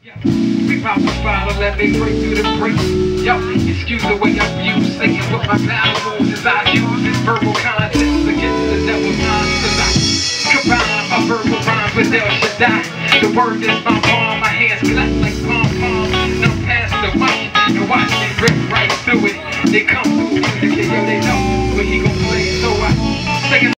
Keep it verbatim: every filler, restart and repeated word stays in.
We pop a bottle, let me break through the break. Yo, excuse the way I use saying what my power is. I use this verbal contest against the devil's mind. Cause I combine my verbal rhymes with El Shaddai. The word is my palm, my hands clap like pom-pom. And I'm past the mic, and watch me rip right through it. They come through music, and yo, they know when he gon' play. So I